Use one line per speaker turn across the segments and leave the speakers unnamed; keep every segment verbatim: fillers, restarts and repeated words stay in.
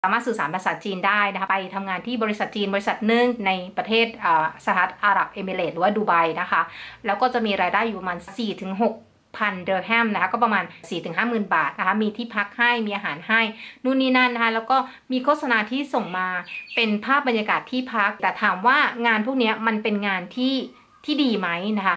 สามารถสื่อสารภาษาจีนได้นะคะไปทำงานที่บริษัทจีนบริษัทหนึ่งในประเทศสหรัฐอาหรับเอมิเรตส์หรือว่าดูไบนะคะแล้วก็จะมีรายได้อยู่ประมาณ สี่ถึงหกพันเดอร์แฮมนะคะก็ประมาณ สี่ถึงห้าหมื่น บาทนะคะมีที่พักให้มีอาหารให้นู่นนี่นั่นนะคะแล้วก็มีโฆษณาที่ส่งมาเป็นภาพบรรยากาศที่พักแต่ถามว่างานพวกนี้มันเป็นงานที่ที่ดีไหมนะคะ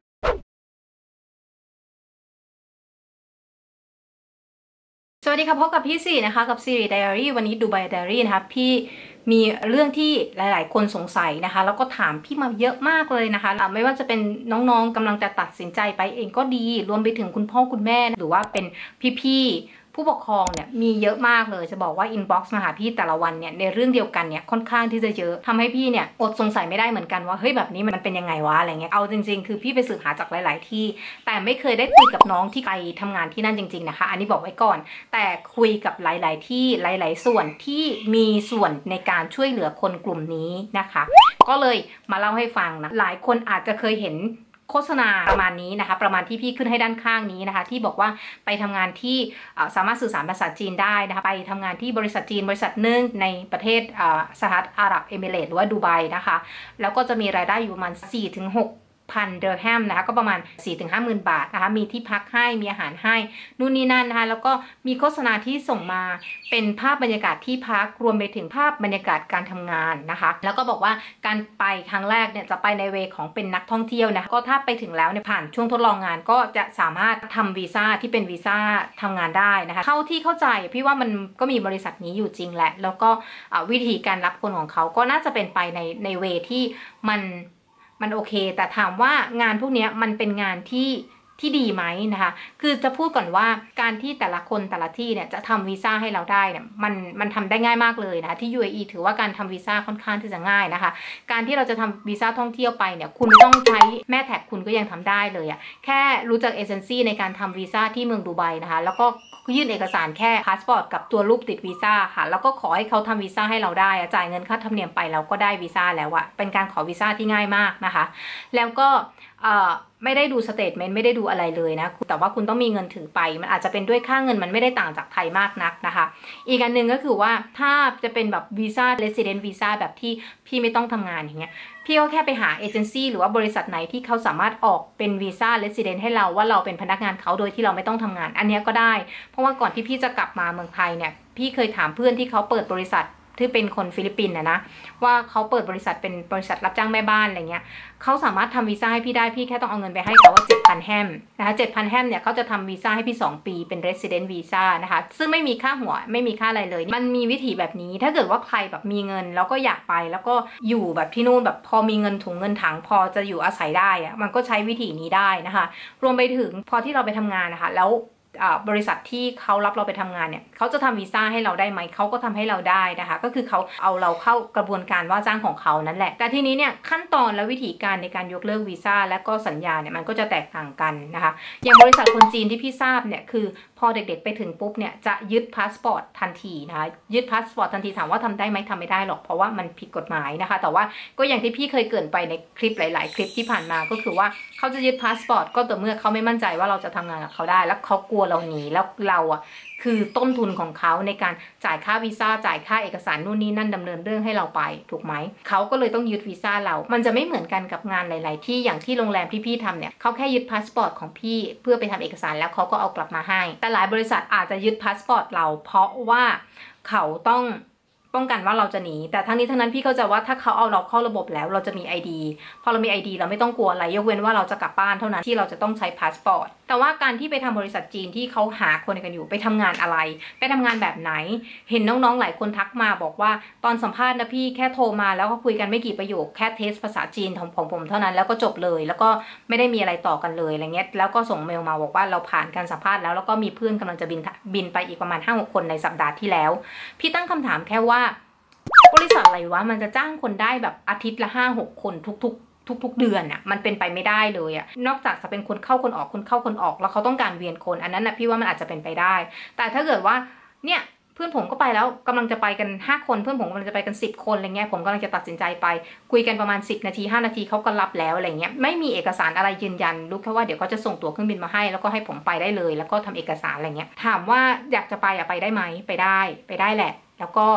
สวัสดีค่ะพบกับพี่สี่นะคะกับซีรีส์ไดอารี่วันนี้ดูไบไดอารี่นะคะพี่มีเรื่องที่หลายๆคนสงสัยนะคะแล้วก็ถามพี่มาเยอะมากเลยนะคะไม่ว่าจะเป็นน้องๆกำลังจะตัดสินใจไปเองก็ดีรวมไปถึงคุณพ่อคุณแม่หรือว่าเป็นพี่ๆผู้ปกครองเนี่ยมีเยอะมากเลยจะบอกว่าอินบ็อกซ์มาหาพี่แต่ละวันเนี่ยในเรื่องเดียวกันเนี่ยค่อนข้างที่จะเยอะทำให้พี่เนี่ยอดสงสัยไม่ได้เหมือนกันว่าเฮ้ยแบบนี้มันเป็นยังไงวะอะไรเงี้ยเอาจริงๆคือพี่ไปสืบหาจากหลายๆที่แต่ไม่เคยได้คุยกับน้องที่ไปทำงานที่นั่นจริงๆนะคะอันนี้บอกไว้ก่อนแต่คุยกับหลายๆที่หลายๆส่วนที่มีส่วนในการช่วยเหลือคนกลุ่มนี้นะคะก็เลยมาเล่าให้ฟังนะหลายคนอาจจะเคยเห็นโฆษณาประมาณนี้นะคะประมาณที่พี่ขึ้นให้ด้านข้างนี้นะคะที่บอกว่าไปทำงานที่สามารถสื่อสารภาษาจีนได้นะคะไปทำงานที่บริษัทจีนบริษัทหนึ่งในประเทศสหรัฐอาหรับเอมิเรตส์หรือว่าดูไบนะคะแล้วก็จะมีรายได้อยู่ประมาณ สี่ถึงหกพันเดอร์แฮมนะคะก็ประมาณ สี่ถึงห้าหมื่น บาทนะคะมีที่พักให้มีอาหารให้นู่นนี่นั่นนะคะแล้วก็มีโฆษณาที่ส่งมาเป็นภาพบรรยากาศที่พักรวมไปถึงภาพบรรยากาศการทำงานนะคะแล้วก็บอกว่าการไปครั้งแรกเนี่ยจะไปในเวของเป็นนักท่องเที่ยวนะก็ถ้าไปถึงแล้วเนี่ยผ่านช่วงทดลองงานก็จะสามารถทำวีซ่าที่เป็นวีซ่าทำงานได้นะคะเท่าที่เข้าใจพี่ว่ามันก็มีบริษัทนี้อยู่จริงแหละแล้วก็วิธีการรับคนของเขาก็น่าจะเป็นไปในในเวที่มันมันโอเคแต่ถามว่างานพวกนี้มันเป็นงานที่ที่ดีไหมนะคะคือจะพูดก่อนว่าการที่แต่ละคนแต่ละที่เนี่ยจะทำวีซ่าให้เราได้เนี่ยมันมันทำได้ง่ายมากเลยนะคะที่ ยู เอ อี ถือว่าการทำวีซ่าค่อนข้างที่จะง่ายนะคะการที่เราจะทำวีซ่าท่องเที่ยวไปเนี่ยคุณไม่ต้องใช้แม่แท็กคุณก็ยังทำได้เลยอะแค่รู้จักเอเจนซี่ในการทำวีซ่าที่เมืองดูไบนะคะแล้วก็ยื่นเอกสารแค่พาสปอร์ตกับตัวรูปติดวีซ่าค่ะแล้วก็ขอให้เขาทำวีซ่าให้เราได้จ่ายเงินค่าธรรมเนียมไปเราก็ได้วีซ่าแล้วอะเป็นการขอวีซ่าที่ง่ายมากนะคะแล้วก็ไม่ได้ดูสเตทเมนต์ไม่ได้ดูอะไรเลยนะแต่ว่าคุณต้องมีเงินถือไปมันอาจจะเป็นด้วยค่าเงินมันไม่ได้ต่างจากไทยมากนักนะคะอีกอันหนึ่งก็คือว่าถ้าจะเป็นแบบวีซ่าเรสซิเดนต์วีซ่าแบบที่พี่ไม่ต้องทำงานอย่างเงี้ยพี่ก็แค่ไปหาเอเจนซี่หรือว่าบริษัทไหนที่เขาสามารถออกเป็นวีซ่าเรสซิเดนต์ให้เราว่าเราเป็นพนักงานเขาโดยที่เราไม่ต้องทำงานอันนี้ก็ได้เพราะว่าก่อนที่พี่จะกลับมาเมืองไทยเนี่ยพี่เคยถามเพื่อนที่เขาเปิดบริษัทที่เป็นคนฟิลิปปินส์นะนะว่าเขาเปิดบริษัทเป็นบริษัทรับจ้างแม่บ้านอะไรเงี้ยเขาสามารถทำวีซ่าให้พี่ได้พี่แค่ต้องเอาเงินไปให้เขาว่า เจ็ดพัน แฮมนะคะ เจ็ดพัน แฮมเนี่ยเขาจะทำวีซ่าให้พี่สองปีเป็น Resident Visa นะคะซึ่งไม่มีค่าหัวไม่มีค่าอะไรเลยมันมีวิธีแบบนี้ถ้าเกิดว่าใครแบบมีเงินแล้วก็อยากไปแล้วก็อยู่แบบที่นู่นแบบพอมีเงินถุงเงินถังพอจะอยู่อาศัยได้อะมันก็ใช้วิธีนี้ได้นะคะรวมไปถึงพอที่เราไปทำงานนะคะแล้วบริษัทที่เขารับเราไปทำงานเนี่ยเขาจะทำวีซ่าให้เราได้ไหมเขาก็ทำให้เราได้นะคะก็คือเขาเอาเราเข้ากระบวนการว่าจ้างของเขานั่นแหละแต่ทีนี้เนี่ยขั้นตอนและวิธีการในการยกเลิกวีซ่าและก็สัญญาเนี่ยมันก็จะแตกต่างกันนะคะอย่างบริษัทคนจีนที่พี่ทราบเนี่ยคือพอเด็กๆไปถึงปุ๊บเนี่ยจะยึดพาสปอร์ตทันทีนะคะยึดพาสปอร์ตทันทีถามว่าทำได้ไหมทำไม่ได้หรอกเพราะว่ามันผิดกฎหมายนะคะแต่ว่าก็อย่างที่พี่เคยเกริ่นไปในคลิปหลายๆคลิปที่ผ่านมาก็คือว่าเขาจะยึดพาสปอร์ตก็ต่อเมื่อเขาไม่มั่นใจว่าเราจะทำงานกับเขาได้แล้วเขากลัวเราหนีแล้วเราอ่ะคือต้นทุนของเขาในการจ่ายค่าวีซ่าจ่ายค่าเอกสารนู่นนี่นั่นดำเนินเรื่องให้เราไปถูกไหมเขาก็เลยต้องยึดวีซ่าเรามันจะไม่เหมือนกันกับงานหลายๆที่อย่างที่โรงแรมที่พี่ทำเนี่ยเขาแค่ยึดพาสปอร์ตของพี่เพื่อไปทำเอกสารแล้วเขาก็เอากลับมาให้แต่หลายบริษัทอาจจะยึดพาสปอร์ตเราเพราะว่าเขาต้องป้องกันว่าเราจะหนีแต่ทั้งนี้ทั้งนั้นพี่เข้าใจว่าถ้าเขาเอาเราเข้าระบบแล้วเราจะมี ไอ ดี พอเรามี ไอ ดี เราไม่ต้องกลัวอะไรยกเว้นว่าเราจะกลับบ้านเท่านั้นที่เราจะต้องใช้พาสปอร์ตแต่ว่าการที่ไปทำบริษัทจีนที่เขาหาคนกันอยู่ไปทำงานอะไรไปทำงานแบบไหนเห็นน้องๆหลายคนทักมาบอกว่าตอนสัมภาษณ์นะพี่แค่โทรมาแล้วก็คุยกันไม่กี่ประโยคแค่เทสภาษาจีนของผมผมเท่านั้นแล้วก็จบเลยแล้วก็ไม่ได้มีอะไรต่อกันเลยอะไรเงี้ยแล้วก็ส่งเมลมาบอกว่าเราผ่านการสัมภาษณ์แล้วแล้วก็มีเพื่อนกำลังจะบินบินไปอีกประมาณ ห้าหก คนในสัปดาห์ที่แล้วพี่ตั้งคำถามแค่ว่าบริษัทอะไรวะมันจะจ้างคนได้แบบอาทิตย์ละ ห้าหก คนทุกๆทุกๆเดือนน่ะมันเป็นไปไม่ได้เลยอะนอกจากจะเป็นคนเข้าคนออกคนเข้าคนออกแล้วเขาต้องการเวียนคนอันนั้นนะพี่ว่ามันอาจจะเป็นไปได้แต่ถ้าเกิดว่าเนี่ยเพื่อนผมก็ไปแล้วกำลังจะไปกันห้าคนเพื่อนผมกำลังจะไปกันสิบคนอะไรเงี้ยผมกำลังจะตัดสินใจไปคุยกันประมาณสิบนาทีห้านาทีเขาก็รับแล้วอะไรเงี้ยไม่มีเอกสารอะไรยืนยันรู้แค่ว่าเดี๋ยวเขาจะส่งตั๋วเครื่องบินมาให้แล้วก็ให้ผมไปได้เลยแล้วก็ทำเอกสารอะไรเงี้ยถามว่าอยากจะไปอะไปได้ไหมไปได้ไปได้แหละแล้วก็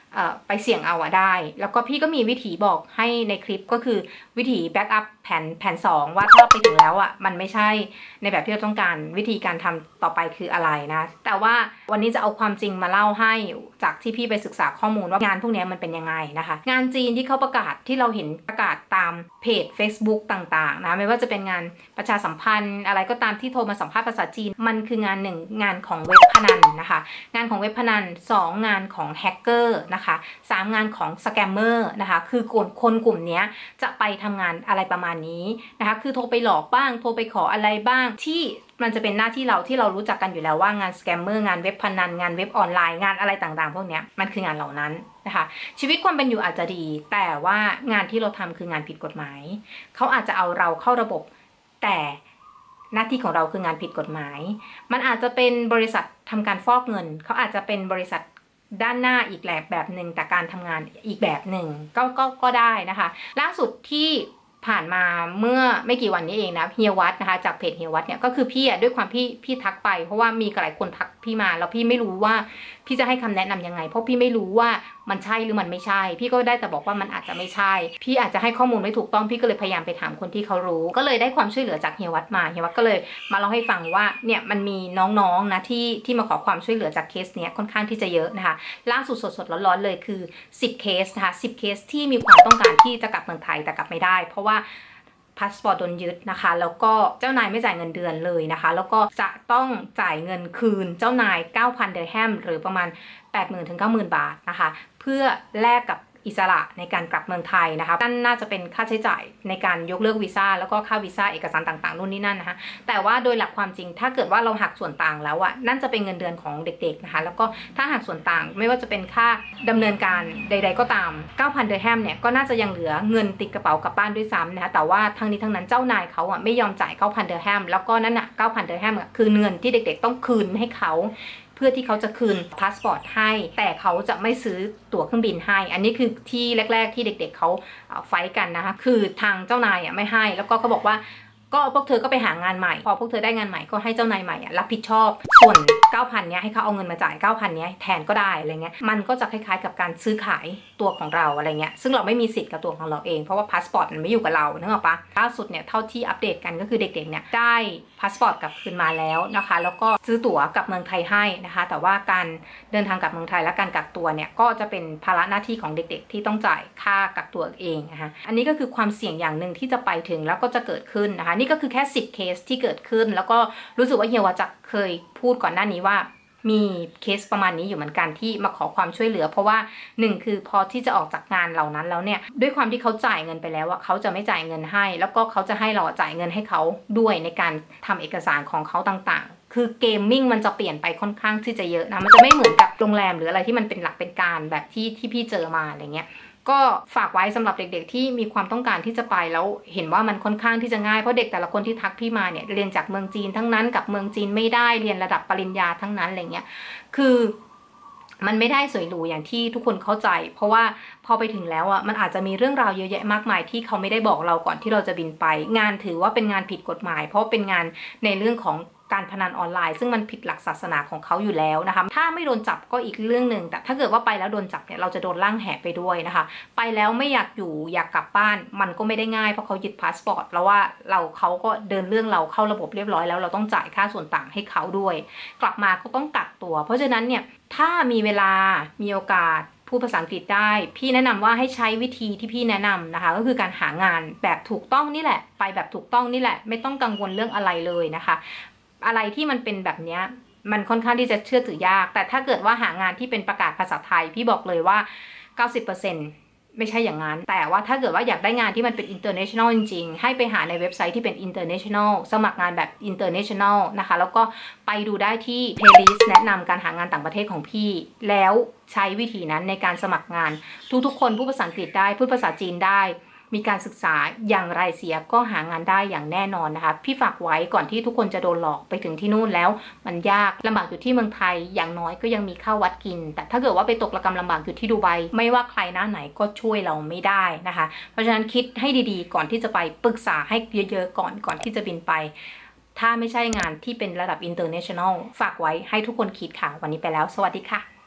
ไปเสี่ยงเอาอะได้แล้วก็พี่ก็มีวิธีบอกให้ในคลิปก็คือวิธีแบ็กอัพแผนแผนสองว่าถ้าไปถึงแล้วอะมันไม่ใช่ในแบบที่เราต้องการวิธีการทำต่อไปคืออะไรนะแต่ว่าวันนี้จะเอาความจริงมาเล่าให้จากที่พี่ไปศึกษาข้อมูลว่างานพวกนี้มันเป็นยังไงนะคะงานจีนที่เขาประกาศที่เราเห็นประกาศตามเพจ Facebook ต่างๆนะไม่ว่าจะเป็นงานประชาสัมพันธ์อะไรก็ตามที่โทรมาสัมภาษณ์ภาษาจีนมันคืองานหนึ่งงานของเว็บพนันนะคะงานของเว็บพนันสองงานของแฮกเกอร์นะคะสามงานของสแกมเมอร์นะคะคือกลุ่มคนกลุ่มนี้จะไปทำงานอะไรประมาณนี้นะคะคือโทรไปหลอกบ้างโทรไปขออะไรบ้างที่มันจะเป็นหน้าที่เราที่เรารู้จักกันอยู่แล้วว่างานสแกมเมอร์งานเว็บพนันงานเว็บออนไลน์งานอะไรต่างๆพวกนี้มันคืองานเหล่านั้นนะคะชีวิตความเป็นอยู่อาจจะดีแต่ว่างานที่เราทำคืองานผิดกฎหมายเขาอาจจะเอาเราเข้าระบบแต่หน้าที่ของเราคืองานผิดกฎหมายมันอาจจะเป็นบริษัททำการฟอกเงินเขาอาจจะเป็นบริษัทด้านหน้าอีกแบบแบบหนึ่งแต่การทำงานอีกแบบหนึ่งก็ก็ก็ได้นะคะล่าสุดที่ผ่านมาเมื่อไม่กี่วันนี้เองนะเฮียวัดนะคะจากเพจเฮียวัดเนี่ยก็คือพี่อ่ะด้วยความพี่พี่ทักไปเพราะว่ามีหลายคนทักพี่มาแล้วพี่ไม่รู้ว่าพี่จะให้คำแนะนํำยังไงเพราะพี่ไม่รู้ว่ามันใช่หรือมันไม่ใช่พี่ก็ได้แต่บอกว่ามันอาจจะไม่ใช่พี่อาจจะให้ข้อมูลไม่ถูกต้องพี่ก็เลยพยายามไปถามคนที่เขารู้ก็เลยได้ความช่วยเหลือจากเฮียวัดมาเฮียวัดก็เลยมาเล่าให้ฟังว่าเนี่ยมันมีน้องๆนะที่ที่มาขอความช่วยเหลือจากเคสเนี้ยค่อนข้างที่จะเยอะนะคะล่าสุดสดๆร้อนๆเลยคือสิบเคสนะคะสิบเคสที่มีความต้องการที่จะกลับเมืองไทยแต่กลับไม่ได้เพราะว่าพาสปอร์ตโดนยึดนะคะแล้วก็เจ้านายไม่จ่ายเงินเดือนเลยนะคะแล้วก็จะต้องจ่ายเงินคืนเจ้านาย เก้าพัน เดอร์แฮมหรือประมาณ แปดหมื่น ถึง เก้าหมื่น บาทนะคะเพื่อแลกกับอิสระในการกลับเมืองไทยนะคะนั่นน่าจะเป็นค่าใช้จ่ายในการยกเลิกวีซ่าแล้วก็ค่าวีซ่าเอกสารต่างๆนู่นนี่นั่นนะคะแต่ว่าโดยหลักความจริงถ้าเกิดว่าเราหักส่วนต่างแล้วอะนั่นจะเป็นเงินเดือนของเด็กๆนะคะแล้วก็ถ้าหักส่วนต่างไม่ว่าจะเป็นค่าดำเนินการใดๆก็ตาม เก้าพัน เดอร์แฮมเนี่ยก็น่าจะยังเหลือเงินติดกระเป๋ากลับบ้านด้วยซ้ำนะคะแต่ว่าทั้งนี้ทั้งนั้นเจ้านายเขาอะไม่ยอมจ่าย เก้าพัน เดอร์แฮมแล้วก็นั่นอะ เก้าพัน เดอร์แฮมคือเงินที่เด็กๆต้องคืนให้เขาเพื่อที่เขาจะคืนพาสปอร์ตให้แต่เขาจะไม่ซื้อตั๋วเครื่องบินให้อันนี้คือที่แรกๆที่เด็กๆ เเขาไฟกันนะคะคือทางเจ้านายอ่ะไม่ให้แล้วก็เขาบอกว่าก็พวกเธอก็ไปหางานใหม่พอพวกเธอได้งานใหม่ก็ให้เจ้านายใหม่รับผิดชอบส่วน เก้าพัน เนี้ยให้เขาเอาเงินมาจ่าย เก้าพัน เนี้ยแทนก็ได้อะไรเงี้ยมันก็จะคล้ายๆกับการซื้อขายตัวของเราอะไรเงี้ยซึ่งเราไม่มีสิทธิ์กับตัวของเราเองเพราะว่าพาสปอร์ตมันไม่อยู่กับเรานึกออกปะล่าสุดเนี่ยเท่าที่อัปเดตกันก็คือเด็กๆเนี่ยได้พาสปอร์ตกลับคืนมาแล้วนะคะแล้วก็ซื้อตั๋วกลับเมืองไทยให้นะคะแต่ว่าการเดินทางกลับเมืองไทยและการกักตัวเนี่ยก็จะเป็นภาระหน้าที่ของเด็กๆที่ต้องจ่ายค่ากักตัวเองนะคะอันนี้ก็คือความเสี่ยงอย่างหนึ่งที่จะไปถึงแล้วก็จะเกิดขึ้นนะคะนี่ก็คือแค่สิบเคสที่เกิดขึ้นแล้วก็รู้สึกว่าเฮียวาจักเคยพูดก่อนหน้านี้ว่ามีเคสประมาณนี้อยู่เหมือนกันที่มาขอความช่วยเหลือเพราะว่าหนึ่งคือพอที่จะออกจากงานเหล่านั้นแล้วเนี่ยด้วยความที่เขาจ่ายเงินไปแล้วว่าเขาจะไม่จ่ายเงินให้แล้วก็เขาจะให้เราจ่ายเงินให้เขาด้วยในการทำเอกสารของเขาต่างๆคือเกมมิ่งมันจะเปลี่ยนไปค่อนข้างที่จะเยอะนะมันจะไม่เหมือนกับโรงแรมหรืออะไรที่มันเป็นหลักเป็นการแบบที่ที่พี่เจอมาอะไรเงี้ยก็ฝากไว้สำหรับเด็กๆที่มีความต้องการที่จะไปแล้วเห็นว่ามันค่อนข้างที่จะง่ายเพราะเด็กแต่ละคนที่ทักพี่มาเนี่ยเรียนจากเมืองจีนทั้งนั้นกับเมืองจีนไม่ได้เรียนระดับปริญญาทั้งนั้นอะไรเงี้ยคือมันไม่ได้สวยหรูอย่างที่ทุกคนเข้าใจเพราะว่าพอไปถึงแล้วอ่ะมันอาจจะมีเรื่องราวเยอะแยะมากมายที่เขาไม่ได้บอกเราก่อนที่เราจะบินไปงานถือว่าเป็นงานผิดกฎหมายเพราะเป็นงานในเรื่องของการพนันออนไลน์ซึ่งมันผิดหลักศาสนาของเขาอยู่แล้วนะคะถ้าไม่โดนจับก็อีกเรื่องหนึ่งแต่ถ้าเกิดว่าไปแล้วโดนจับเนี่ยเราจะโดนล่างแหไปด้วยนะคะไปแล้วไม่อยากอยู่อยากกลับบ้านมันก็ไม่ได้ง่ายเพราะเขายึดพาสปอร์ตแล้วว่าเราเขาก็เดินเรื่องเราเข้าระบบเรียบร้อยแล้วเราต้องจ่ายค่าส่วนต่างให้เขาด้วยกลับมาก็ต้องกักตัวเพราะฉะนั้นเนี่ยถ้ามีเวลามีโอกาสพูดภาษาอังกฤษได้พี่แนะนำว่าให้ใช้วิธีที่พี่แนะนำนะคะก็คือการหางานแบบถูกต้องนี่แหละไปแบบถูกต้องนี่แหละไม่ต้องกังวลเรื่องอะไรเลยนะคะอะไรที่มันเป็นแบบนี้มันค่อนข้างที่จะเชื่อถือยากแต่ถ้าเกิดว่าหางานที่เป็นประกาศภาษาไทยพี่บอกเลยว่า เก้าสิบเปอร์เซ็นต์ ไม่ใช่อย่างนั้นแต่ว่าถ้าเกิดว่าอยากได้งานที่มันเป็น international จริงๆให้ไปหาในเว็บไซต์ที่เป็น international สมัครงานแบบ international นะคะแล้วก็ไปดูได้ที่ playlist แนะนำการหางานต่างประเทศของพี่แล้วใช้วิธีนั้นในการสมัครงานทุกๆคนพูดภาษาอังกฤษได้พูดภาษาจีนได้มีการศึกษาอย่างไรเสียก็หางานได้อย่างแน่นอนนะคะพี่ฝากไว้ก่อนที่ทุกคนจะโดนหลอกไปถึงที่นู่นแล้วมันยากลำบากอยู่ที่เมืองไทยอย่างน้อยก็ยังมีข้าววัดกินแต่ถ้าเกิดว่าไปตกระกำลำบากอยู่ที่ดูไบไม่ว่าใครหน้าไหนก็ช่วยเราไม่ได้นะคะเพราะฉะนั้นคิดให้ดีๆก่อนที่จะไปปรึกษาให้เยอะๆก่อนก่อนที่จะบินไปถ้าไม่ใช่งานที่เป็นระดับ international ฝากไว้ให้ทุกคนคิดค่ะวันนี้ไปแล้วสวัสดีค่ะ